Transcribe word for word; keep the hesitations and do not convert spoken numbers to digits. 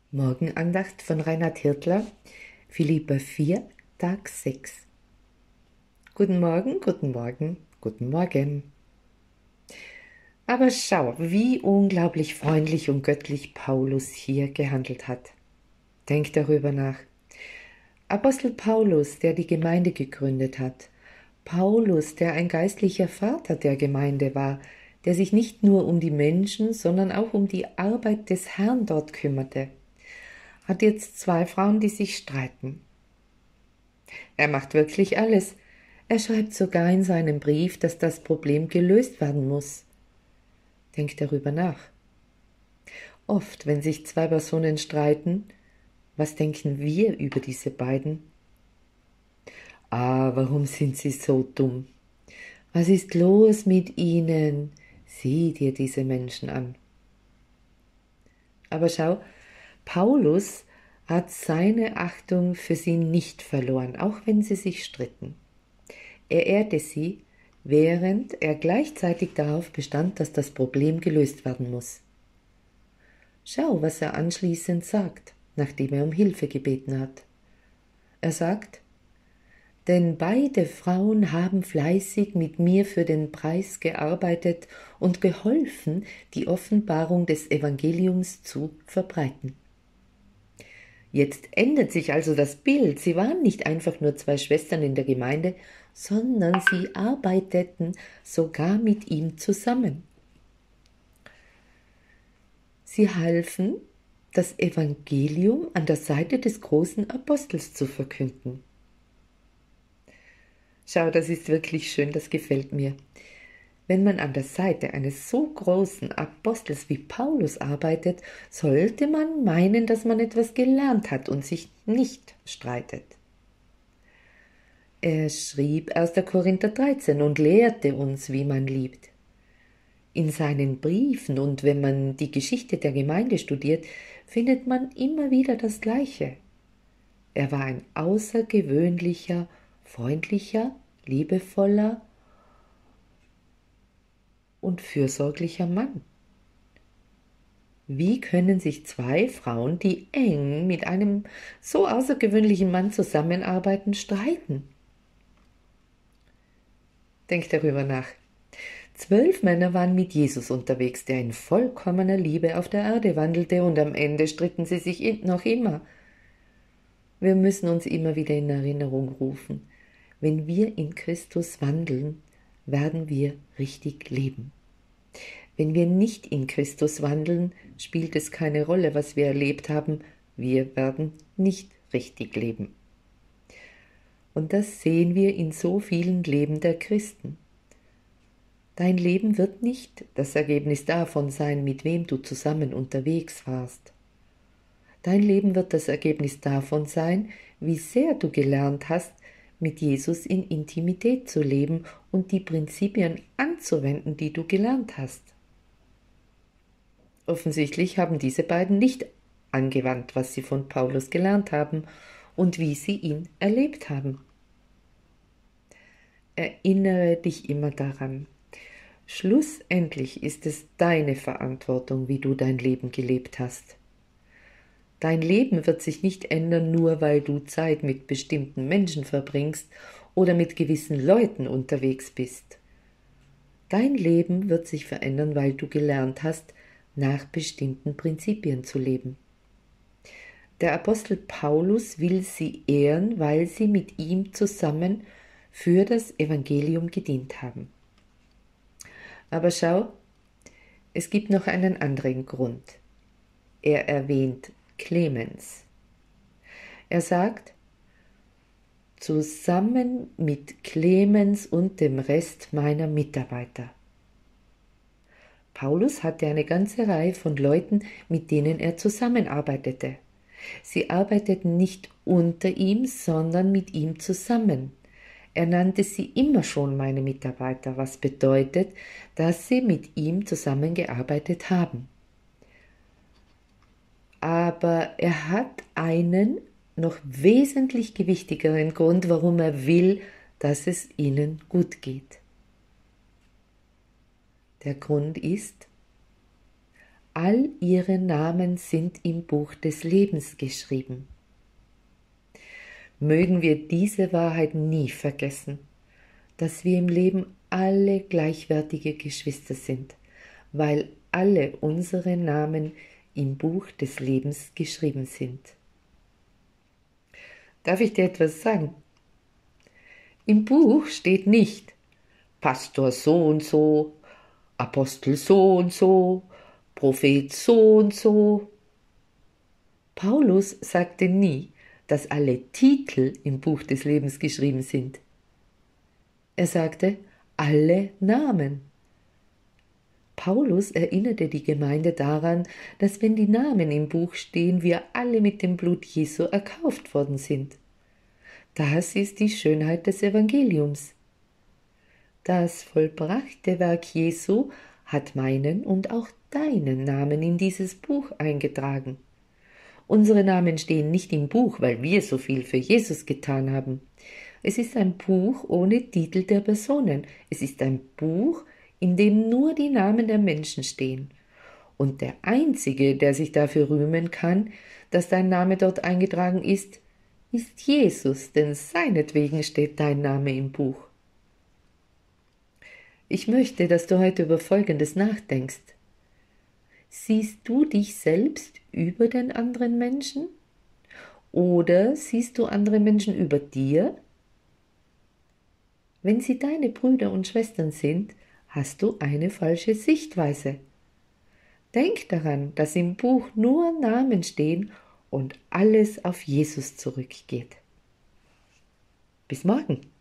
Morgenandacht von Reinhard Hirtler, Philipper vier, Tag sechs. Guten Morgen, guten Morgen, guten Morgen. Aber schau, wie unglaublich freundlich und göttlich Paulus hier gehandelt hat. Denk darüber nach. Apostel Paulus, der die Gemeinde gegründet hat. Paulus, der ein geistlicher Vater der Gemeinde war, der sich nicht nur um die Menschen, sondern auch um die Arbeit des Herrn dort kümmerte, hat jetzt zwei Frauen, die sich streiten. Er macht wirklich alles. Er schreibt sogar in seinem Brief, dass das Problem gelöst werden muss. Denk darüber nach. Oft, wenn sich zwei Personen streiten, was denken wir über diese beiden? Ah, warum sind sie so dumm? Was ist los mit ihnen? Sieh dir diese Menschen an. Aber schau, Paulus hat seine Achtung für sie nicht verloren, auch wenn sie sich stritten. Er ehrte sie, während er gleichzeitig darauf bestand, dass das Problem gelöst werden muss. Schau, was er anschließend sagt, nachdem er um Hilfe gebeten hat. Er sagt, denn beide Frauen haben fleißig mit mir für den Preis gearbeitet und geholfen, die Offenbarung des Evangeliums zu verbreiten. Jetzt ändert sich also das Bild. Sie waren nicht einfach nur zwei Schwestern in der Gemeinde, sondern sie arbeiteten sogar mit ihm zusammen. Sie halfen, das Evangelium an der Seite des großen Apostels zu verkünden. Schau, das ist wirklich schön, das gefällt mir. Wenn man an der Seite eines so großen Apostels wie Paulus arbeitet, sollte man meinen, dass man etwas gelernt hat und sich nicht streitet. Er schrieb erster Korinther dreizehn und lehrte uns, wie man liebt. In seinen Briefen und wenn man die Geschichte der Gemeinde studiert, findet man immer wieder das Gleiche. Er war ein außergewöhnlicher, freundlicher, liebevoller und fürsorglicher Mann. Wie können sich zwei Frauen, die eng mit einem so außergewöhnlichen Mann zusammenarbeiten, streiten? Denk darüber nach. Zwölf Männer waren mit Jesus unterwegs, der in vollkommener Liebe auf der Erde wandelte, und am Ende stritten sie sich noch immer. Wir müssen uns immer wieder in Erinnerung rufen, wenn wir in Christus wandeln, werden wir richtig leben. Wenn wir nicht in Christus wandeln, spielt es keine Rolle, was wir erlebt haben, wir werden nicht richtig leben. Und das sehen wir in so vielen Leben der Christen. Dein Leben wird nicht das Ergebnis davon sein, mit wem du zusammen unterwegs warst. Dein Leben wird das Ergebnis davon sein, wie sehr du gelernt hast, mit Jesus in Intimität zu leben und die Prinzipien anzuwenden, die du gelernt hast. Offensichtlich haben diese beiden nicht angewandt, was sie von Paulus gelernt haben und wie sie ihn erlebt haben. Erinnere dich immer daran. Schlussendlich ist es deine Verantwortung, wie du dein Leben gelebt hast. Dein Leben wird sich nicht ändern, nur weil du Zeit mit bestimmten Menschen verbringst oder mit gewissen Leuten unterwegs bist. Dein Leben wird sich verändern, weil du gelernt hast, nach bestimmten Prinzipien zu leben. Der Apostel Paulus will sie ehren, weil sie mit ihm zusammen für das Evangelium gedient haben. Aber schau, es gibt noch einen anderen Grund. Er erwähnt Clemens. Er sagt, zusammen mit Clemens und dem Rest meiner Mitarbeiter. Paulus hatte eine ganze Reihe von Leuten, mit denen er zusammenarbeitete. Sie arbeiteten nicht unter ihm, sondern mit ihm zusammen. Er nannte sie immer schon meine Mitarbeiter, was bedeutet, dass sie mit ihm zusammengearbeitet haben. Aber er hat einen noch wesentlich gewichtigeren Grund, warum er will, dass es ihnen gut geht. Der Grund ist, all ihre Namen sind im Buch des Lebens geschrieben. Mögen wir diese Wahrheit nie vergessen, dass wir im Leben alle gleichwertige Geschwister sind, weil alle unsere Namen im Buch des Lebens geschrieben sind. Darf ich dir etwas sagen? Im Buch steht nicht Pastor so und so, Apostel so und so, Prophet so und so. Paulus sagte nie, dass alle Titel im Buch des Lebens geschrieben sind. Er sagte, alle Namen. Paulus erinnerte die Gemeinde daran, dass wenn die Namen im Buch stehen, wir alle mit dem Blut Jesu erkauft worden sind. Das ist die Schönheit des Evangeliums. Das vollbrachte Werk Jesu hat meinen und auch deinen Namen in dieses Buch eingetragen. Unsere Namen stehen nicht im Buch, weil wir so viel für Jesus getan haben. Es ist ein Buch ohne Titel der Personen. Es ist ein Buch, in dem nur die Namen der Menschen stehen. Und der Einzige, der sich dafür rühmen kann, dass dein Name dort eingetragen ist, ist Jesus, denn seinetwegen steht dein Name im Buch. Ich möchte, dass du heute über Folgendes nachdenkst. Siehst du dich selbst über den anderen Menschen? Oder siehst du andere Menschen über dir? Wenn sie deine Brüder und Schwestern sind, hast du eine falsche Sichtweise. Denk daran, dass im Buch nur Namen stehen und alles auf Jesus zurückgeht. Bis morgen.